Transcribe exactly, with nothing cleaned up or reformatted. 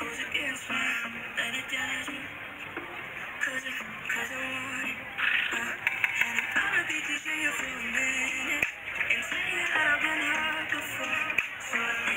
goes against my better judgment. Cause I, cause I want it. Uh, and I'm gonna be cliche for a minute and tell you that I've been hurt before. So I